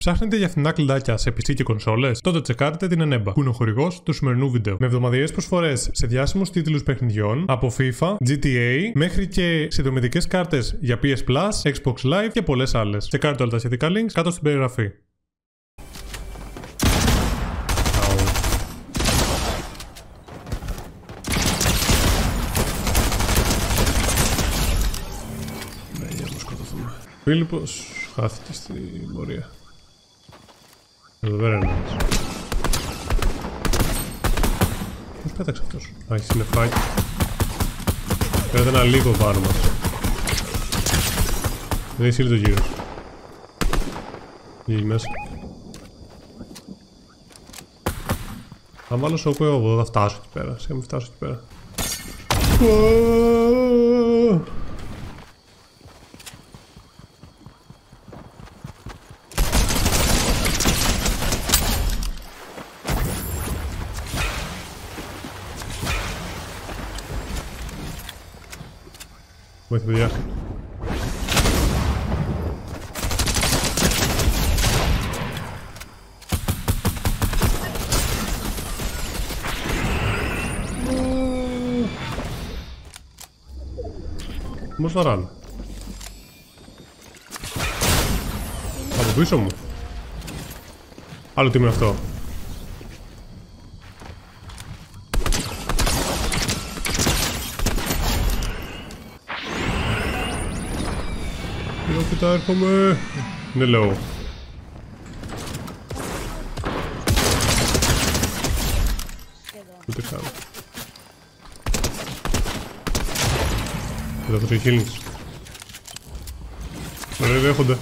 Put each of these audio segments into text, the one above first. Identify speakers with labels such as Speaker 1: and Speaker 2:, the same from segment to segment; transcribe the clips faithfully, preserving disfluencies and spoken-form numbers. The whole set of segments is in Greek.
Speaker 1: Ψάχνετε για φθηνά κλειδάκια σε πι σι και κονσόλες? Τότε τσεκάρετε την Eneba, που είναι ο χορηγός του σημερινού βίντεο. Με εβδομαδιαίες προσφορές σε διάσημους τίτλους παιχνιδιών από FIFA, τζι τι έι, μέχρι και συνδρομητικές κάρτες για πι ες Plus, Xbox Live και πολλές άλλες. Τσεκάρετε όλα τα σχετικά links κάτω στην περιγραφή. Φίλιππος χάθηκε στην πορεία. Εδώ πέρα είναι ένας. Πώς πέταξε αυτός? Α, έχει συννεφάκι. Πέρατε ένα λίγο πάνω μας. Δεν έχει το γύρος. Γύρι μέσα. Θα βάλω σοκό εγώ εδώ, θα φτάσω εκεί πέρα. Σιγά μην φτάσω εκεί πέρα. Βοήθεια, παιδιά. Όμως βαράνε. Από πίσω μου. Άλλο τι είναι αυτό? Κοίτα, έρχομαι. Είναι low. Ούτε καν. Κοίτα το τριγύλινς. Ωραία, δέχονται.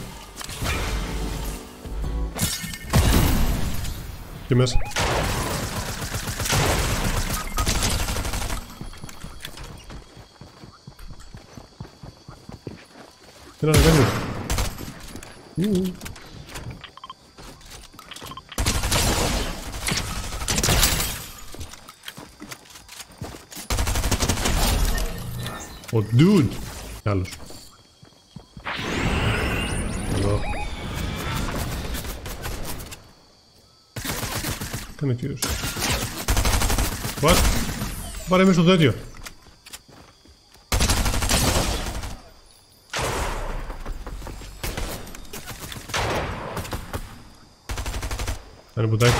Speaker 1: Και μέσα. Τι να κάνει? Ο dude! Άλλος. Εδώ. Κάνε κύριος. What? Πάρε μέσα στο τέτοιο. Κάνε μπουτάκι.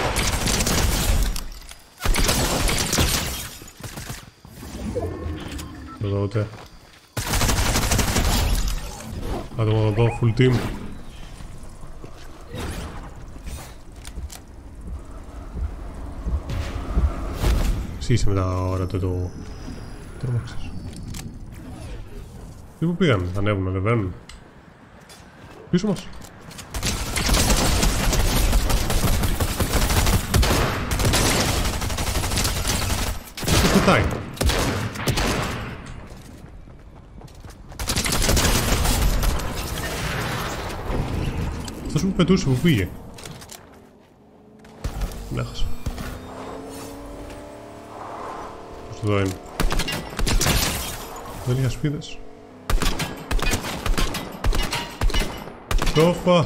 Speaker 1: Εδώ ούτε. Άτομα εδώ, full team. Εσύ είσαι με τα ώρα το το... Τρόμαξες. Τι που πήγαν, ανέβουν, ανεβαίνουν. Πίσω μας. Τι πετάει. Αυτός που πετούσε, που πήγε. Την έχασα. Πώς εδώ είναι? Δεν είχα σπίδες. Σόφα.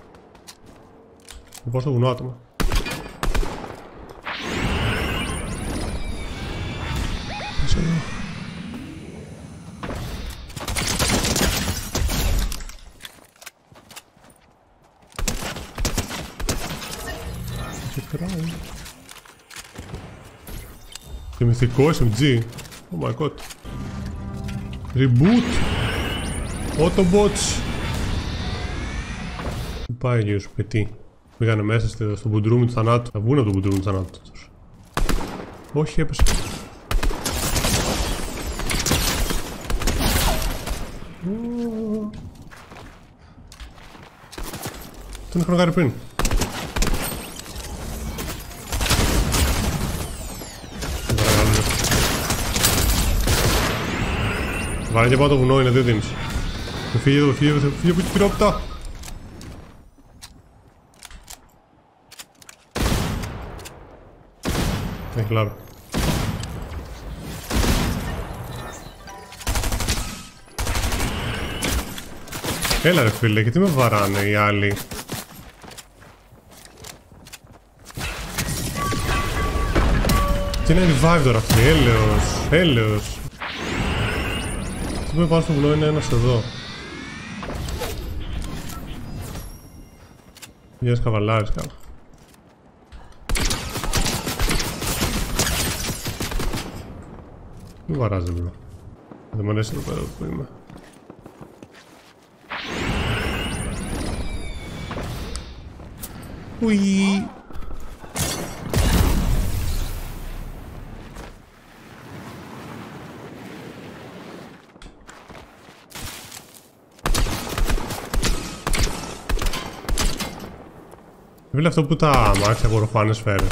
Speaker 1: Θα πάω στο βουνό άτομα. Πες εδώ. Και μυθικό ες εμ τζι. Oh my god. Reboot. Autobots. Τι πάει γύρω σου πετί? Πήγανε μέσα στο μπουντρούμι του θανάτου. Θα βγουν από το μπουντρούμι του θανάτου. Όχι, έπεσε. Τον έχω κάνει πριν. Βάλε και πάω το βουνό, είναι δύο δίνεις. Φύγε εδώ, φύγε εδώ, φύγε από την πυρόπτα. Έχει λάρο. Έλα ρε φίλε, γιατί με βαράνε οι άλλοι? Και είναι revive τώρα αυτή. Έλεος. Έλεος. Τι που πάνω στο βουνό είναι ένας εδώ. Βγαίνεις καβαλάρης κάπου. Μην βαράζει εδώ. Δεν μου αρέσει εδώ πέρα που είμαι. Ουί. Φίλε, αυτό που τα αμάξια απορροφάνε σφαίρες.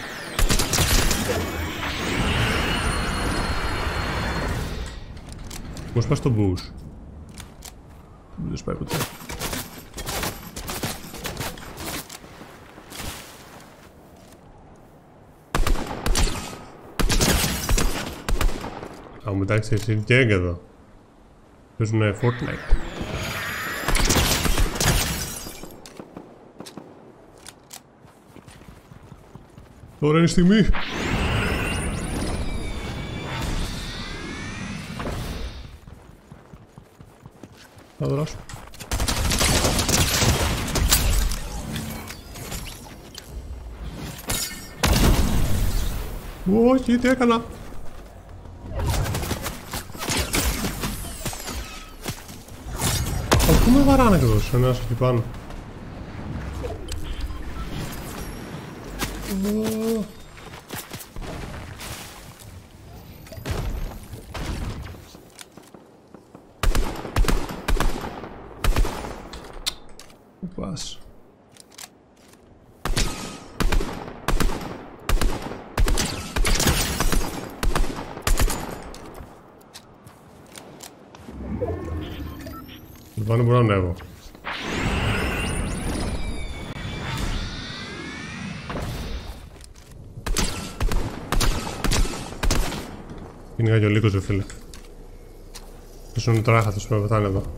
Speaker 1: Μου σπάς τον μπούς. Δεν σπάει ποτέ. Α, μετάξει εσύ και έγκαδο. Παίζουνε Fortnite. Τώρα είναι η στιγμή. Θα δράσω. Όχι, τι έκανα. Από πού με βαράνε και δώσω, ένας εκεί πάνω. Πού πας? Λοιπόν, μπορώ να ανέβω. Είναι και ο λύκος, ρε φίλε. Ίσως είναι τράχατος που με πετάνε εδώ.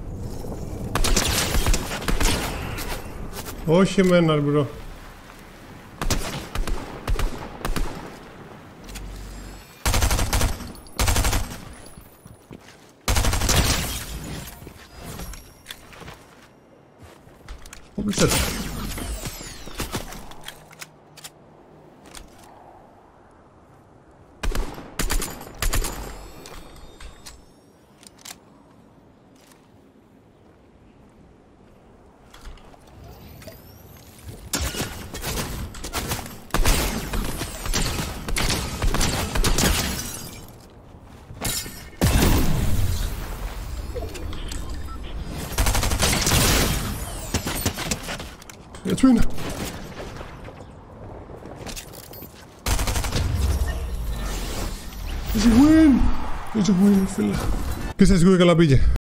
Speaker 1: Όχι εμένα, ρε μπρο. Όπως έτσι. Έτσι είναι. It's a win! It's a win, φίλε. Και σας καλά πήγε.